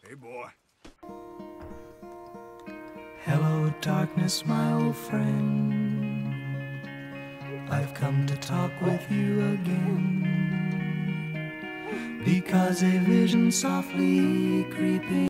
Hey, boy. Hello, darkness, my old friend. I've come to talk with you again, because a vision softly creeping